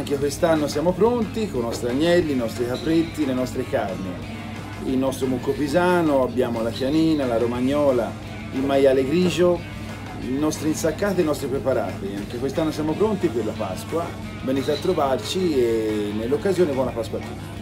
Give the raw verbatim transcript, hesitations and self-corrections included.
Anche quest'anno siamo pronti con i nostri agnelli, i nostri capretti, le nostre carni. Il nostro mucco pisano, abbiamo la chianina, la romagnola, il maiale grigio, i nostri insaccati e i nostri preparati. Anche quest'anno siamo pronti per la Pasqua. Venite a trovarci e nell'occasione buona Pasqua a tutti.